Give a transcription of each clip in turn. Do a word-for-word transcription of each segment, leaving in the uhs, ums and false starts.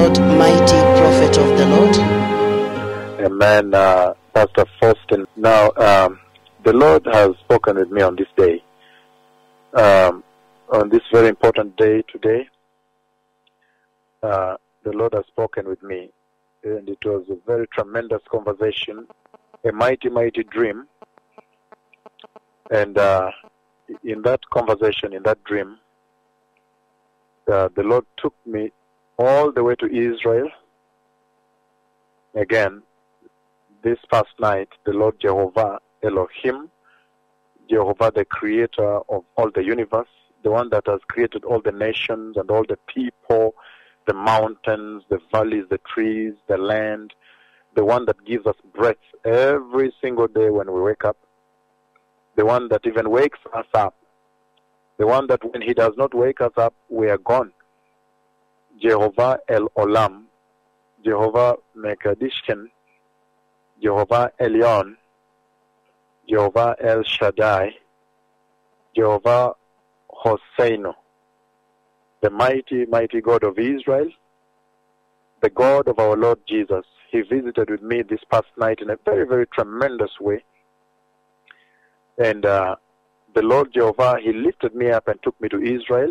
Lord, mighty prophet of the Lord. Amen, uh, Pastor Faustin. Now, um, the Lord has spoken with me on this day, um, on this very important day today. Uh, the Lord has spoken with me, and it was a very tremendous conversation, a mighty, mighty dream. And uh, in that conversation, in that dream, uh, the Lord took me all the way to Israel. Again, this past night, the Lord Jehovah Elohim, Jehovah the creator of all the universe, the one that has created all the nations and all the people, the mountains, the valleys, the trees, the land, the one that gives us breath every single day when we wake up, the one that even wakes us up, the one that when he does not wake us up, we are gone. Jehovah El Olam, Jehovah Mekadishken, Jehovah Elyon, Jehovah El Shaddai, Jehovah Hoseinu, the mighty, mighty God of Israel, the God of our Lord Jesus. He visited with me this past night in a very, very tremendous way. And uh, the Lord Jehovah, he lifted me up and took me to Israel.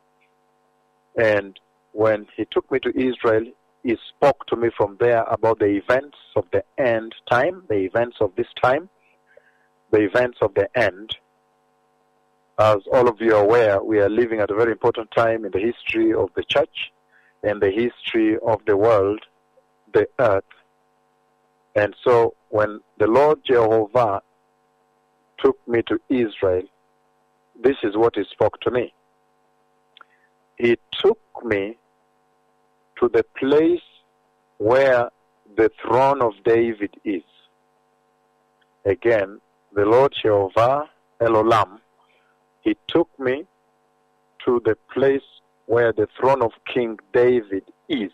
And when he took me to Israel, he spoke to me from there about the events of the end time, the events of this time, the events of the end. As all of you are aware, we are living at a very important time in the history of the church and the history of the world, the earth. And so when the Lord Jehovah took me to Israel, this is what he spoke to me. He took me to the place where the throne of David is. Again, the Lord Jehovah Elohim, he took me to the place where the throne of King David is.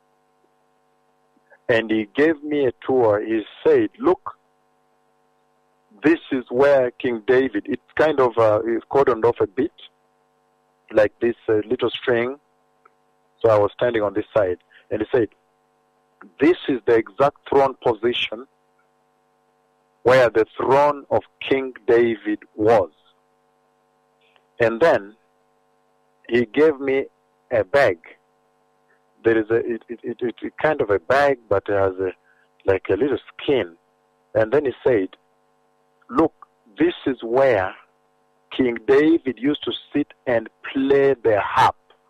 And he gave me a tour. He said, look, this is where King David, it's kind of, uh, it's cordoned off a bit, like this uh, little string. So I was standing on this side. And he said, this is the exact throne position where the throne of King David was. And then he gave me a bag. There is a, it, it, it, it kind of a bag, but it has a, like a little skin. And then he said, look, this is where King David used to sit and play the harp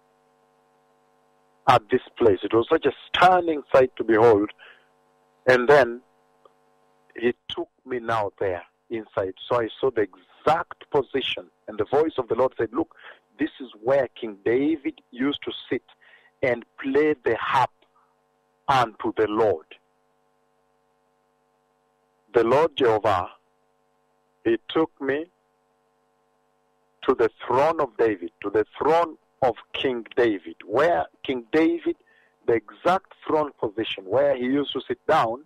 at this place. It was such a stunning sight to behold. And then he took me now there inside. So I saw the exact position. And the voice of the Lord said, look, this is where King David used to sit and play the harp unto the Lord. The Lord Jehovah, he took me to the throne of David, to the throne of King David, where King David, the exact throne position, where he used to sit down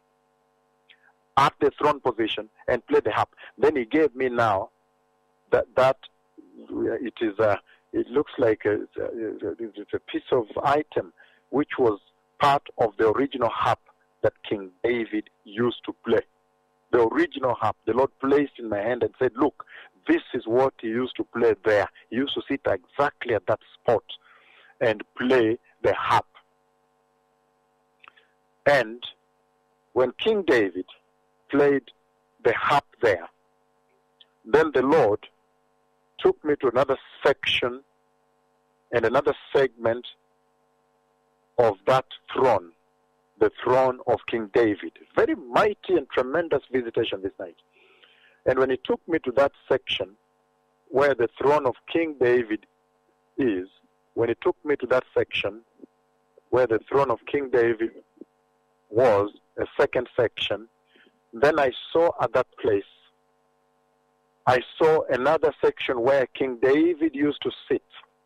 at the throne position and play the harp. Then he gave me now that that it is a, it looks like a, it's a piece of item which was part of the original harp that King David used to play. The original harp, the Lord placed in my hand and said, look, this is what he used to play there. He used to sit exactly at that spot and play the harp. And when King David played the harp there, then the Lord took me to another section and another segment of that throne, the throne of King David. Very mighty and tremendous visitation this night. And when he took me to that section where the throne of King David is, when he took me to that section where the throne of King David was, a second section, then I saw at that place, I saw another section where King David used to sit.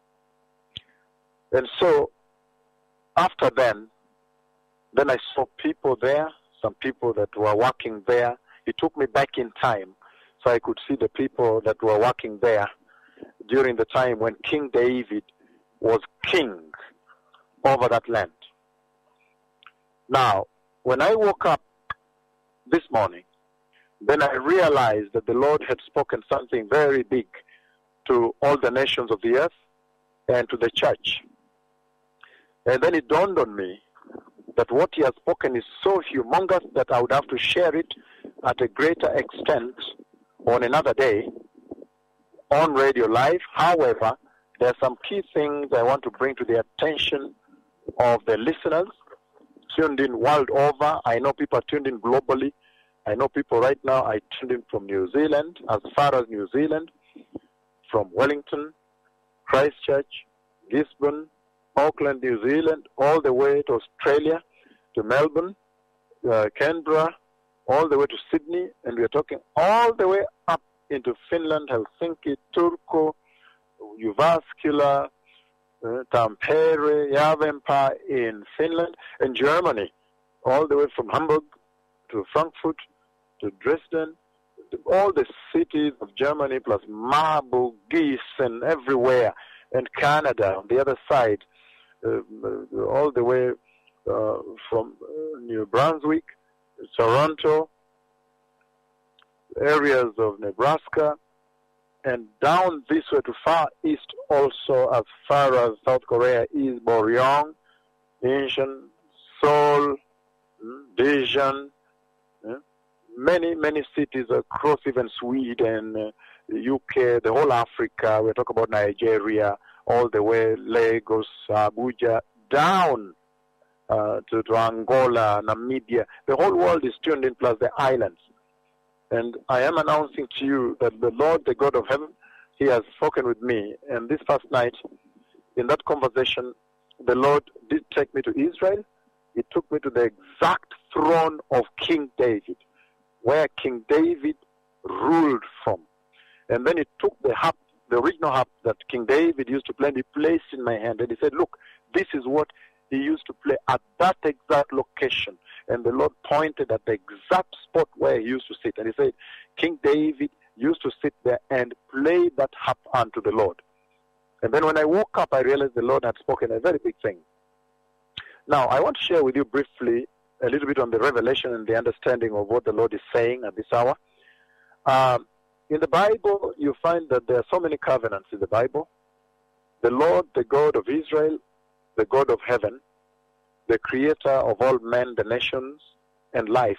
And so, after then, then I saw people there, some people that were working there. He took me back in time so I could see the people that were working there during the time when King David was king over that land. Now, when I woke up this morning, then I realized that the Lord had spoken something very big to all the nations of the earth and to the church. And then it dawned on me that what he has spoken is so humongous that I would have to share it at a greater extent on another day on Radio Live. However, there are some key things I want to bring to the attention of the listeners tuned in world over. I know people are tuned in globally. I know people right now are tuned in from New Zealand, as far as New Zealand, from Wellington, Christchurch, Gisborne, Auckland, New Zealand, all the way to Australia, to Melbourne, uh, Canberra, all the way to Sydney, and we are talking all the way up into Finland, Helsinki, Turku, Jyväskylä, uh, Tampere, Järvenpää in Finland, and Germany, all the way from Hamburg to Frankfurt to Dresden, to all the cities of Germany, plus Marburg, Gießen, everywhere, and Canada on the other side, uh, all the way uh, from uh, New Brunswick, Toronto, areas of Nebraska, and down this way to far east also, as far as South Korea is, Boryong, Incheon, Seoul, Daejeon, many, many cities across even Sweden, uh, U K, the whole Africa. We're talking about Nigeria, all the way Lagos, Abuja, down uh, to, to Angola, Namibia. The whole world is tuned in, plus the islands. And I am announcing to you that the Lord, the God of heaven, he has spoken with me. And this past night, in that conversation, the Lord did take me to Israel. He took me to the exact throne of King David, where King David ruled from. And then he took the harp, the original harp that King David used to play, and he placed in my hand. And he said, look, this is what he used to play at that exact location. And the Lord pointed at the exact spot where he used to sit. And he said, King David used to sit there and play that harp unto the Lord. And then when I woke up, I realized the Lord had spoken a very big thing. Now, I want to share with you briefly a little bit on the revelation and the understanding of what the Lord is saying at this hour. Um, in the Bible, you find that there are so many covenants in the Bible. The Lord, the God of Israel, the God of heaven, the creator of all men, the nations, and life.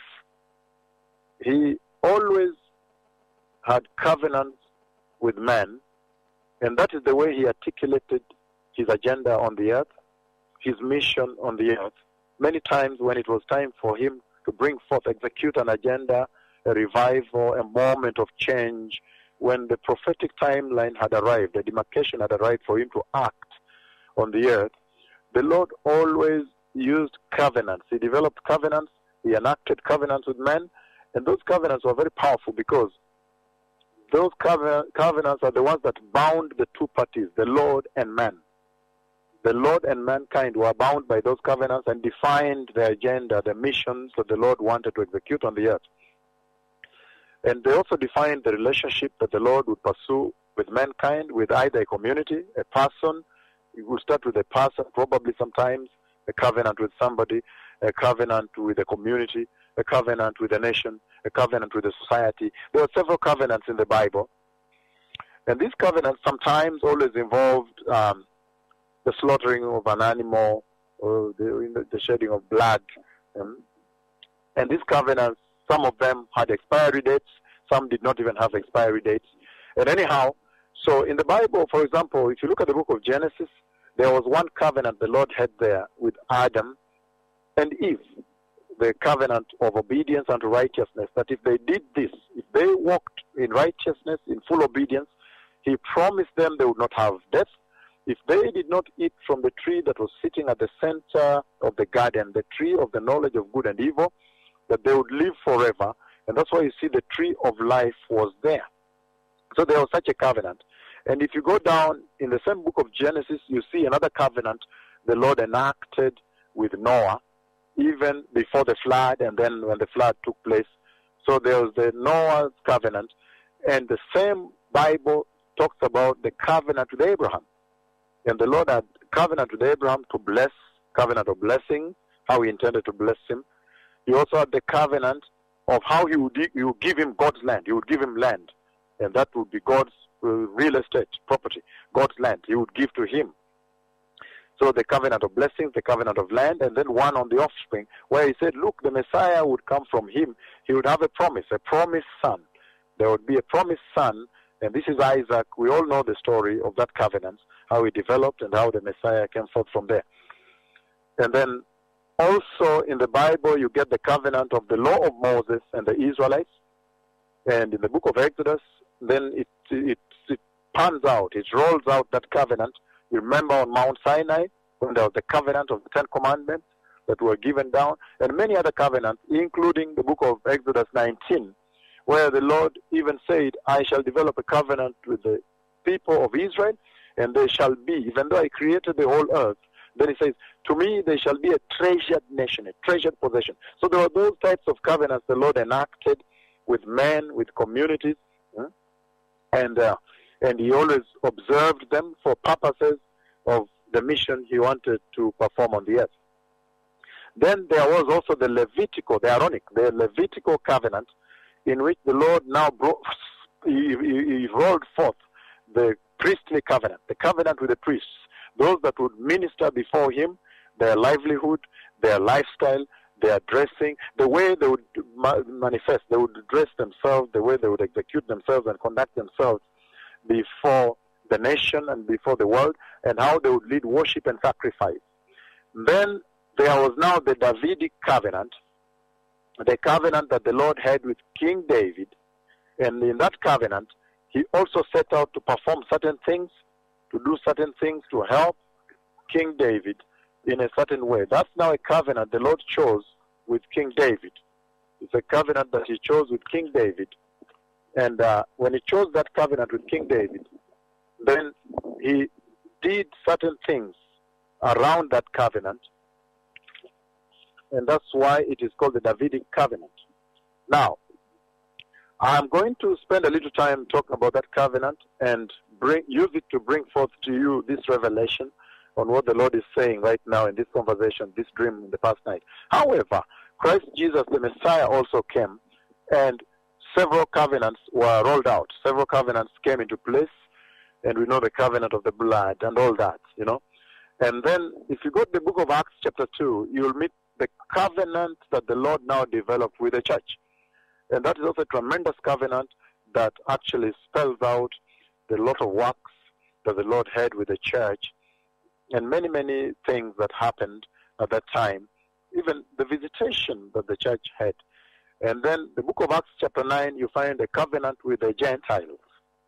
He always had covenants with man, and that is the way he articulated his agenda on the earth, his mission on the earth. Many times when it was time for him to bring forth, execute an agenda, a revival, a moment of change, when the prophetic timeline had arrived, the demarcation had arrived for him to act on the earth, the Lord always used covenants. He developed covenants, he enacted covenants with men, and those covenants were very powerful because those covenants are the ones that bound the two parties, the Lord and man. The Lord and mankind were bound by those covenants and defined the agenda, the missions that the Lord wanted to execute on the earth. And they also defined the relationship that the Lord would pursue with mankind, with either a community, a person. It will start with a person, probably sometimes, a covenant with somebody, a covenant with a community, a covenant with a nation, a covenant with a society. There are several covenants in the Bible. And these covenants sometimes always involved um, the slaughtering of an animal or the, the shedding of blood. Um, and these covenants, some of them had expiry dates, some did not even have expiry dates. And anyhow, so in the Bible, for example, if you look at the book of Genesis, there was one covenant the Lord had there with Adam and Eve, the covenant of obedience unto righteousness, that if they did this, if they walked in righteousness, in full obedience, he promised them they would not have death. If they did not eat from the tree that was sitting at the center of the garden, the tree of the knowledge of good and evil, that they would live forever. And that's why you see the tree of life was there. So there was such a covenant. And if you go down in the same book of Genesis, you see another covenant the Lord enacted with Noah, even before the flood and then when the flood took place. So there was the Noah's covenant. And the same Bible talks about the covenant with Abraham. And the Lord had covenant with Abraham to bless, covenant of blessing, how he intended to bless him. He also had the covenant of how he would, he would give him God's land. He would give him land, and that would be God's uh, real estate, property, God's land. He would give to him. So the covenant of blessings, the covenant of land, and then one on the offspring, where he said, look, the Messiah would come from him. He would have a promise, a promised son. There would be a promised son, and this is Isaac. We all know the story of that covenant, how he developed and how the Messiah came forth from there. And then also in the Bible, you get the covenant of the law of Moses and the Israelites. And in the book of Exodus, then it, it, it pans out, it rolls out that covenant. You remember on Mount Sinai, when there was the covenant of the Ten Commandments that were given down, and many other covenants, including the book of Exodus nineteen, where the Lord even said, I shall develop a covenant with the people of Israel, and they shall be, even though I created the whole earth, then he says, to me they shall be a treasured nation, a treasured possession. So there were those types of covenants the Lord enacted with men, with communities, hmm? and uh, and he always observed them for purposes of the mission he wanted to perform on the earth. Then there was also the Levitical, the Aaronic, the Levitical covenant, in which the Lord now brought, he, he, he rolled forth the priestly covenant, the covenant with the priests, those that would minister before him, their livelihood, their lifestyle, their dressing, the way they would ma- manifest, they would dress themselves, the way they would execute themselves and conduct themselves before the nation and before the world, and how they would lead worship and sacrifice. Then there was now the Davidic covenant, the covenant that the Lord had with King David, and in that covenant, he also set out to perform certain things, to do certain things to help King David in a certain way. That's now a covenant the Lord chose with King David. It's a covenant that he chose with King David. And uh, when he chose that covenant with King David, then he did certain things around that covenant. And that's why it is called the Davidic covenant. Now, I'm going to spend a little time talking about that covenant and bring use it to bring forth to you this revelation on what the Lord is saying right now in this conversation, this dream in the past night. However, Christ Jesus, the Messiah, also came, and several covenants were rolled out. Several covenants came into place, and we know the covenant of the blood and all that, you know. And then if you go to the book of Acts chapter two, you'll meet the covenant that the Lord now developed with the church. And that is also a tremendous covenant that actually spells out the lot of works that the Lord had with the church and many, many things that happened at that time, even the visitation that the church had. And then the book of Acts chapter nine, you find a covenant with the Gentiles.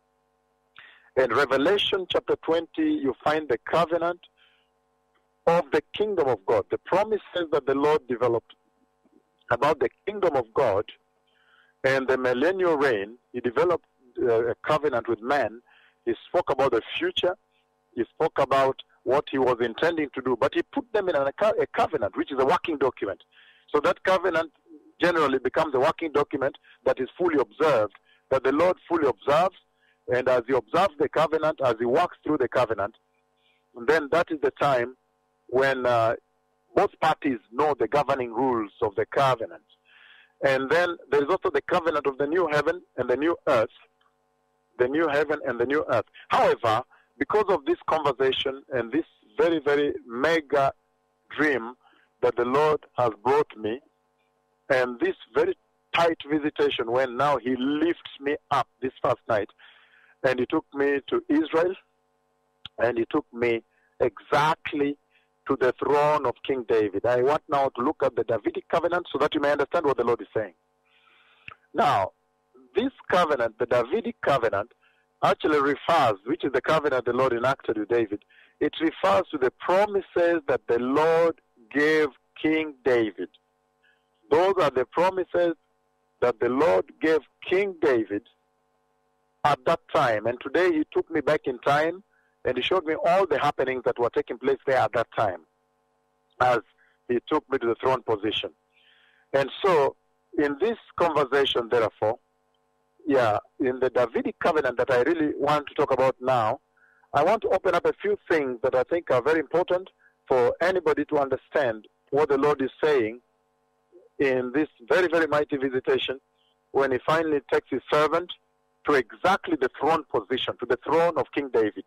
In Revelation chapter twenty, you find the covenant of the kingdom of God, the promises that the Lord developed about the kingdom of God and the millennial reign. He developed uh, a covenant with man. He spoke about the future. He spoke about what he was intending to do, but he put them in a, a covenant, which is a working document. So that covenant generally becomes a working document that is fully observed, that the Lord fully observes, and as he observes the covenant, as he walks through the covenant, then that is the time when uh, both parties know the governing rules of the covenant. And then there is also the covenant of the new heaven and the new earth, the new heaven and the new earth. However, because of this conversation and this very, very mega dream that the Lord has brought me, and this very tight visitation when now he lifts me up this first night, and he took me to Israel, and he took me exactly to the throne of King David. I want now to look at the Davidic covenant so that you may understand what the Lord is saying. Now, this covenant, the Davidic covenant, actually refers, which is the covenant the Lord enacted with David, it refers to the promises that the Lord gave King David. Those are the promises that the Lord gave King David at that time. And today he took me back in time and he showed me all the happenings that were taking place there at that time as he took me to the throne position. And so in this conversation, therefore, yeah, in the Davidic covenant that I really want to talk about now, I want to open up a few things that I think are very important for anybody to understand what the Lord is saying in this very, very mighty visitation when he finally takes his servant to exactly the throne position, to the throne of King David.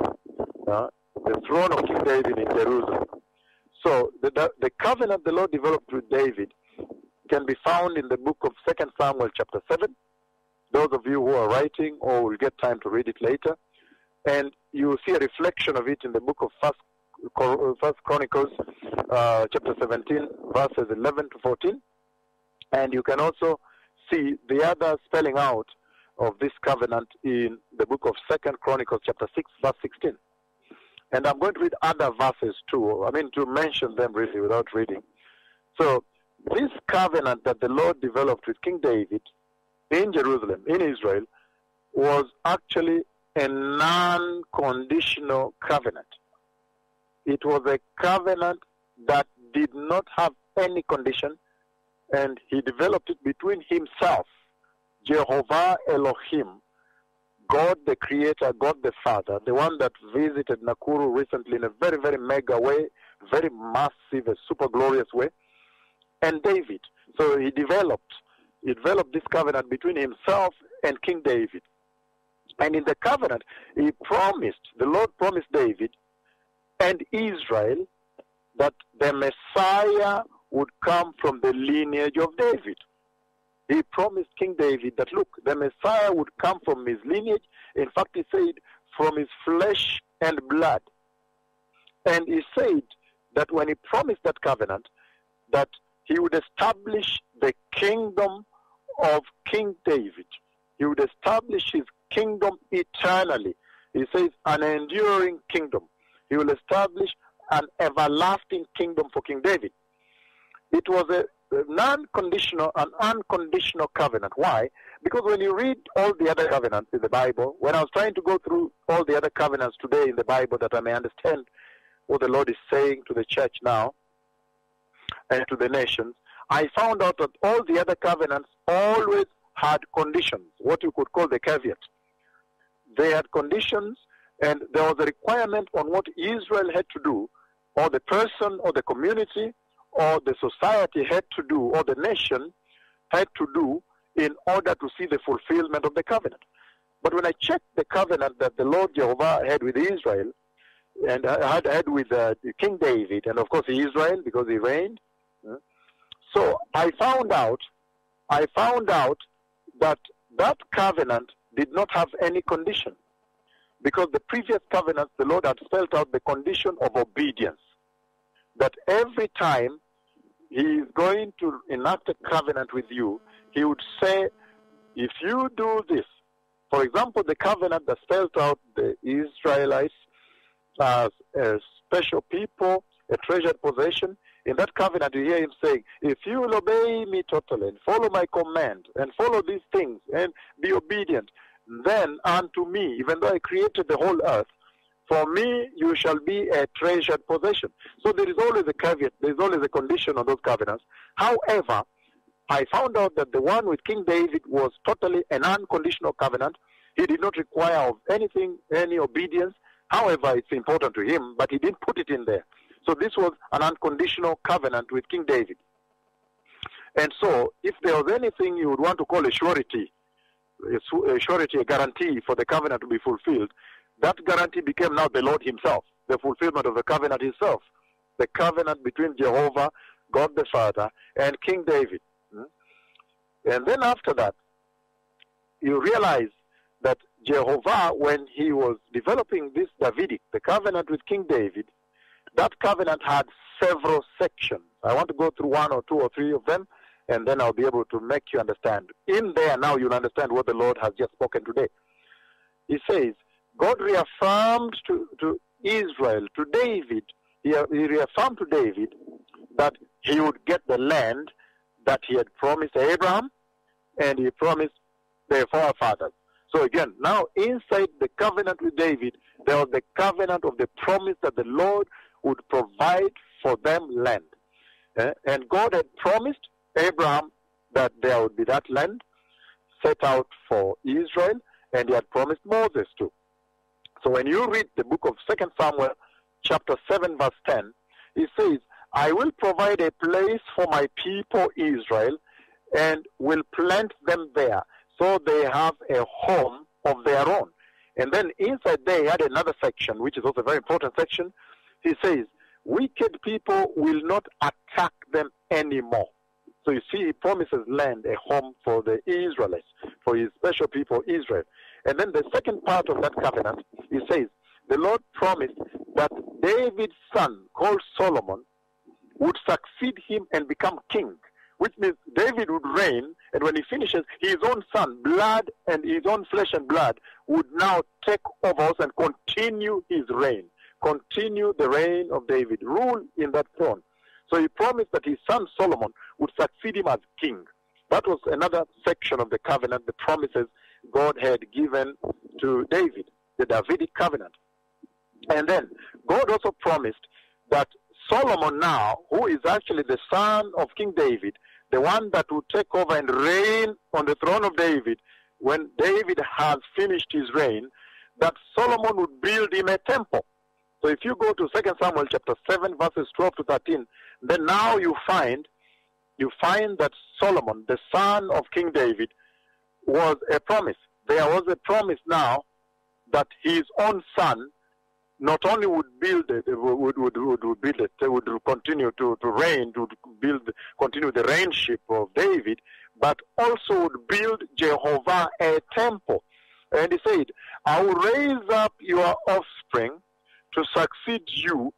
Uh, the throne of King David in Jerusalem. So the, the, the covenant the Lord developed with David can be found in the book of Second Samuel chapter seven. Those of you who are writing or will get time to read it later. And you will see a reflection of it in the book of First, First Chronicles uh, chapter seventeen, verses eleven to fourteen. And you can also see the other spelling out of this covenant in the book of Second Chronicles chapter six, verse sixteen. And I'm going to read other verses too. I mean, to mention them really without reading. So this covenant that the Lord developed with King David in Jerusalem, in Israel, was actually a non-conditional covenant. It was a covenant that did not have any condition, and he developed it between himself, Jehovah Elohim, God the Creator, God the Father, the one that visited Nakuru recently in a very, very mega way, very massive, a super glorious way, and David. So he developed, he developed this covenant between himself and King David. And in the covenant, he promised, the Lord promised David and Israel that the Messiah would come from the lineage of David. He promised King David that, look, the Messiah would come from his lineage. In fact, he said, from his flesh and blood. And he said that when he promised that covenant, that he would establish the kingdom of King David. He would establish his kingdom eternally. He says, an enduring kingdom. He will establish an everlasting kingdom for King David. It was a non-conditional, an unconditional covenant. Why? Because when you read all the other covenants in the Bible, when I was trying to go through all the other covenants today in the Bible that I may understand what the Lord is saying to the church now and to the nations, I found out that all the other covenants always had conditions, what you could call the caveat. They had conditions, and there was a requirement on what Israel had to do, or the person or the community or the society had to do, or the nation had to do in order to see the fulfillment of the covenant. But when I checked the covenant that the Lord Jehovah had with Israel, and had had with uh, King David, and of course Israel, because he reigned, so I found out, I found out that that covenant did not have any condition. Because the previous covenants, the Lord had spelled out the condition of obedience. That every time he is going to enact a covenant with you, he would say, if you do this, for example, the covenant that spelled out the Israelites as a special people, a treasured possession, in that covenant you hear him saying, if you will obey me totally and follow my command and follow these things and be obedient, then unto me, even though I created the whole earth, for me you shall be a treasured possession. So there is always a caveat, there is always a condition on those covenants. However, I found out that the one with King David was totally an unconditional covenant. He did not require of anything, any obedience. However, it's important to him, but he didn't put it in there. So this was an unconditional covenant with King David. And so if there was anything you would want to call a surety, a surety, a guarantee for the covenant to be fulfilled, that guarantee became now the Lord himself, the fulfillment of the covenant himself, the covenant between Jehovah, God the Father, and King David. And then after that, you realize that Jehovah, when he was developing this Davidic, the covenant with King David, that covenant had several sections. I want to go through one or two or three of them, and then I'll be able to make you understand. In there now you'll understand what the Lord has just spoken today. He says, God reaffirmed to, to Israel, to David, he, he reaffirmed to David that he would get the land that he had promised Abraham, and he promised their forefathers. So again, now inside the covenant with David, there was the covenant of the promise that the Lord would provide for them land. Uh, and God had promised Abraham that there would be that land set out for Israel, and he had promised Moses too. So when you read the book of Second Samuel, chapter seven, verse ten, he says, I will provide a place for my people Israel and will plant them there so they have a home of their own. And then inside there, he had another section, which is also a very important section. He says, wicked people will not attack them anymore. So you see, he promises land, a home for the Israelites, for his special people, Israel. And then the second part of that covenant, he says, the Lord promised that David's son, called Solomon, would succeed him and become king, which means David would reign, and when he finishes, his own son, blood and his own flesh and blood, would now take over us and continue his reign, continue the reign of David, rule in that throne. So he promised that his son Solomon would succeed him as king. That was another section of the covenant, the promises God had given to David, the Davidic covenant. And then God also promised that Solomon now, who is actually the son of King David, the one that would take over and reign on the throne of David, when David has finished his reign, that Solomon would build him a temple. So if you go to Second Samuel chapter seven, verses twelve to thirteen, then now you find, you find that Solomon, the son of King David, was a promise. There was a promise now that his own son not only would build it, would, would, would, would build it, would continue to, to reign, to build, continue the reignship of David, but also would build Jehovah a temple. And he said, I will raise up your offspring to succeed you,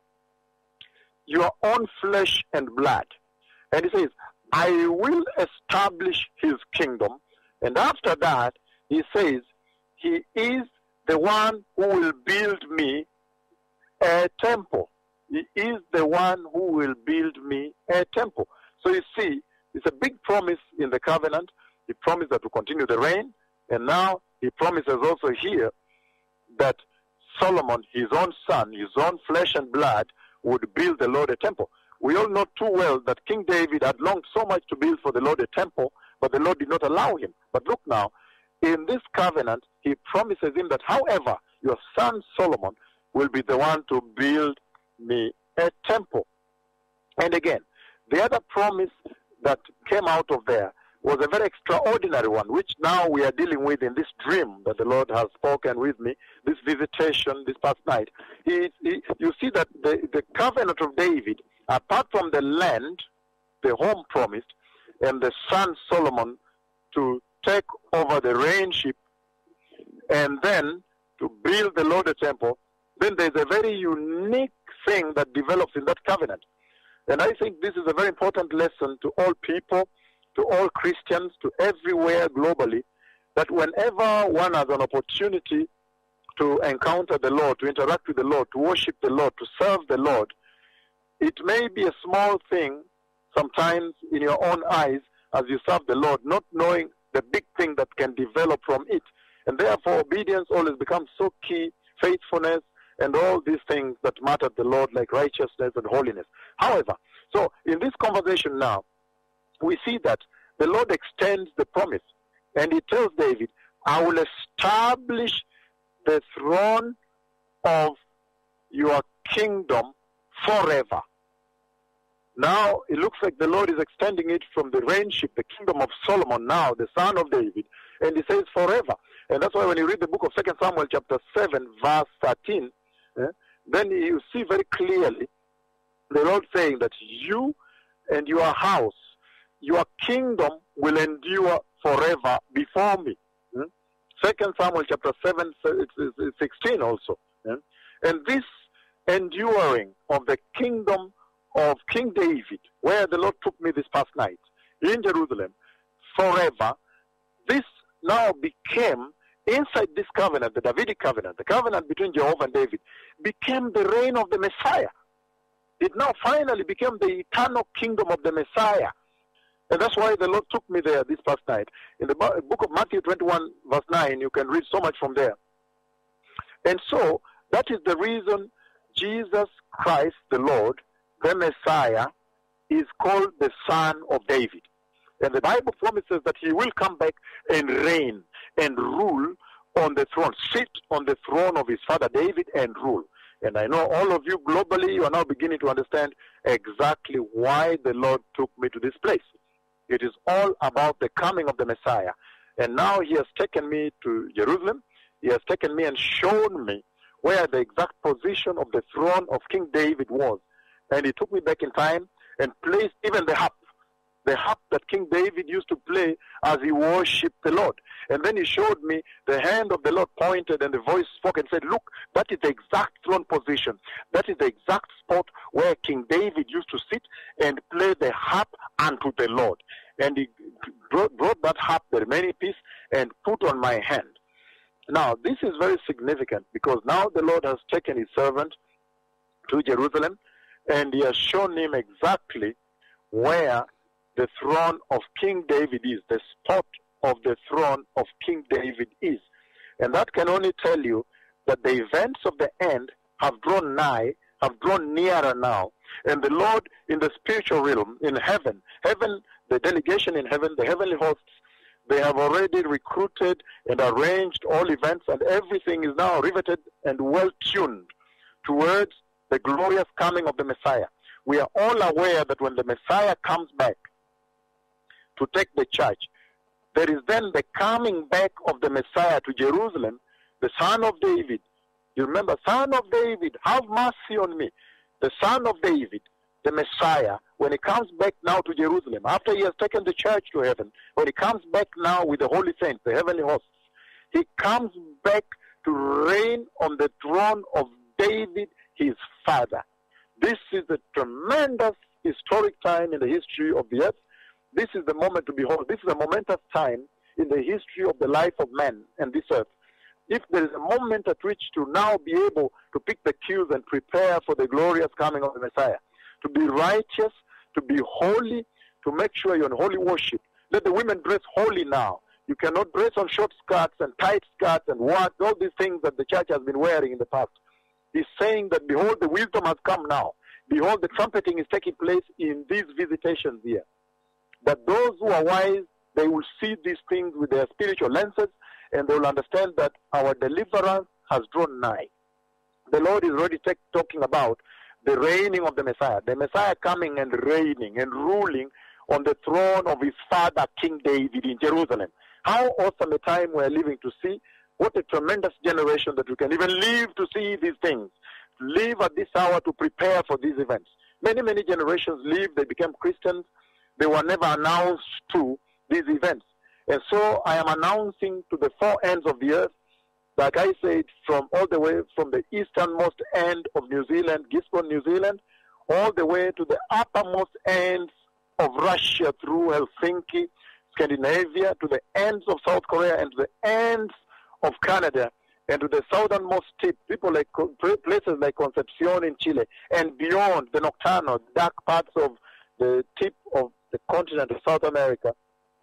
your own flesh and blood. And he says, I will establish his kingdom. And after that, he says, he is the one who will build me a temple. He is the one who will build me a temple. So you see, it's a big promise in the covenant. He promised that to continue the reign. And now he promises also here that Solomon, his own son, his own flesh and blood, would build the Lord a temple. We all know too well that King David had longed so much to build for the Lord a temple, but the Lord did not allow him. But look now, in this covenant, he promises him that, however, your son Solomon will be the one to build me a temple. And again, the other promise that came out of there was a very extraordinary one, which now we are dealing with in this dream that the Lord has spoken with me, this visitation this past night. He, he, you see that the, the covenant of David, apart from the land, the home promised, and the son Solomon to take over the reignship, and then to build the Lord a temple, then there's a very unique thing that develops in that covenant. And I think this is a very important lesson to all people, to all Christians, to everywhere globally, that whenever one has an opportunity to encounter the Lord, to interact with the Lord, to worship the Lord, to serve the Lord, it may be a small thing sometimes in your own eyes as you serve the Lord, not knowing the big thing that can develop from it. And therefore, obedience always becomes so key, faithfulness, and all these things that matter to the Lord, like righteousness and holiness. However, so in this conversation now, we see that the Lord extends the promise, and he tells David, I will establish the throne of your kingdom forever. Now, it looks like the Lord is extending it from the reignship, the kingdom of Solomon now, the son of David, and he says forever. And that's why when you read the book of Second Samuel chapter seven, verse thirteen, eh, then you see very clearly the Lord saying that you and your house, your kingdom will endure forever before me. Hmm? Second Samuel chapter seven, sixteen also. Hmm? And this enduring of the kingdom of King David, where the Lord took me this past night, in Jerusalem, forever, this now became, inside this covenant, the Davidic covenant, the covenant between Jehovah and David, became the reign of the Messiah. It now finally became the eternal kingdom of the Messiah. And that's why the Lord took me there this past night. In the book of Matthew twenty-one, verse nine, you can read so much from there. And so, that is the reason Jesus Christ, the Lord, the Messiah, is called the Son of David. And the Bible promises that he will come back and reign and rule on the throne, sit on the throne of his father David and rule. And I know all of you globally, you are now beginning to understand exactly why the Lord took me to this place. It is all about the coming of the Messiah. And now he has taken me to Jerusalem. He has taken me and shown me where the exact position of the throne of King David was. And he took me back in time and placed even the harp, the harp that King David used to play as he worshipped the Lord. And then he showed me the hand of the Lord pointed and the voice spoke and said, look, that is the exact throne position. That is the exact spot where King David used to sit and play the harp unto the Lord. And he brought, brought that harp, the remaining piece, and put on my hand. Now, this is very significant because now the Lord has taken his servant to Jerusalem and he has shown him exactly where the throne of King David is, the spot of the throne of King David is. And that can only tell you that the events of the end have drawn nigh, have drawn nearer now. And the Lord in the spiritual realm, in heaven, heaven, the delegation in heaven, the heavenly hosts, they have already recruited and arranged all events, and everything is now riveted and well-tuned towards the glorious coming of the Messiah. We are all aware that when the Messiah comes back to take the church, there is then the coming back of the Messiah to Jerusalem, the son of David. You remember, son of David, have mercy on me. The son of David, the Messiah, when he comes back now to Jerusalem, after he has taken the church to heaven, when he comes back now with the holy saints, the heavenly hosts, he comes back to reign on the throne of David, his father. This is a tremendous historic time in the history of the earth. This is the moment to behold. This is a momentous time in the history of the life of man and this earth. If there is a moment at which to now be able to pick the cues and prepare for the glorious coming of the Messiah, to be righteous, to be holy, to make sure you're in holy worship. Let the women dress holy now. You cannot dress on short skirts and tight skirts and what, all these things that the church has been wearing in the past. He's saying that, behold, the wisdom has come now. Behold, the trumpeting is taking place in these visitations here. That those who are wise, they will see these things with their spiritual lenses, and they will understand that our deliverance has drawn nigh. The Lord is already take, talking about the reigning of the Messiah, the Messiah coming and reigning and ruling on the throne of his father, King David, in Jerusalem. How awesome a time we're living to see. What a tremendous generation that we can even live to see these things. Live at this hour to prepare for these events. Many, many generations lived, they became Christians. They were never announced to these events. And so I am announcing to the four ends of the earth, like I said, from all the way from the easternmost end of New Zealand, Gisborne, New Zealand, all the way to the uppermost ends of Russia through Helsinki, Scandinavia, to the ends of South Korea, and to the ends of Canada, and to the southernmost tip, people like places like Concepcion in Chile, and beyond the nocturnal, dark parts of the tip of the continent of South America,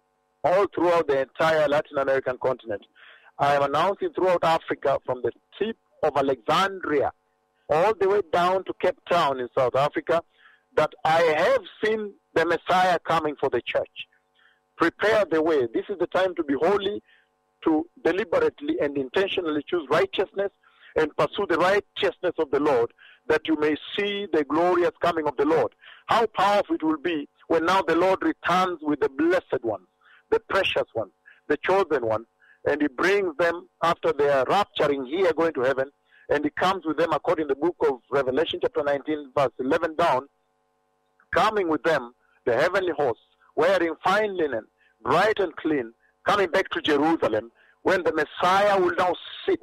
all throughout the entire Latin American continent. I am announcing throughout Africa, from the tip of Alexandria all the way down to Cape Town in South Africa, that I have seen the Messiah coming for the church. Prepare the way. This is the time to be holy, to deliberately and intentionally choose righteousness and pursue the righteousness of the Lord, that you may see the glorious coming of the Lord. How powerful it will be when now the Lord returns with the blessed ones, the precious ones, the chosen ones, and he brings them after they are rapturing here, going to heaven, and he comes with them according to the book of Revelation chapter nineteen, verse eleven down, coming with them, the heavenly hosts, wearing fine linen, bright and clean, coming back to Jerusalem, when the Messiah will now sit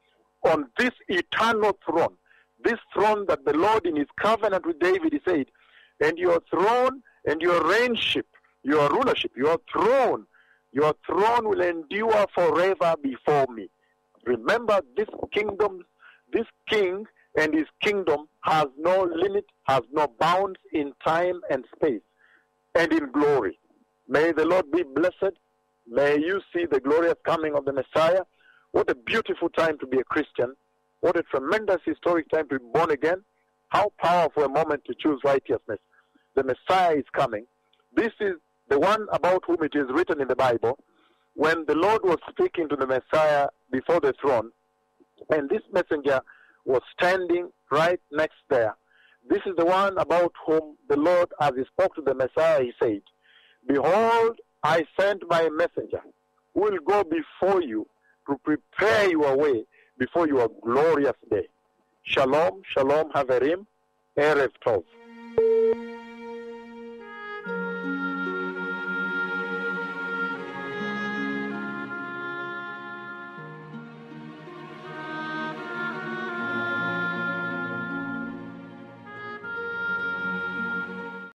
on this eternal throne, this throne that the Lord in his covenant with David, he said, and your throne and your reignship, your rulership, your throne, your throne will endure forever before me. Remember, this kingdom, this king and his kingdom has no limit, has no bounds in time and space, and in glory. May the Lord be blessed. May you see the glorious coming of the Messiah. What a beautiful time to be a Christian. What a tremendous historic time to be born again. How powerful a moment to choose righteousness. The Messiah is coming. This is the one about whom it is written in the Bible, when the Lord was speaking to the Messiah before the throne, and this messenger was standing right next there. This is the one about whom the Lord, as he spoke to the Messiah, he said, "Behold, I send my messenger who will go before you to prepare your way before your glorious day." Shalom, shalom, Haverim, Erev Tov.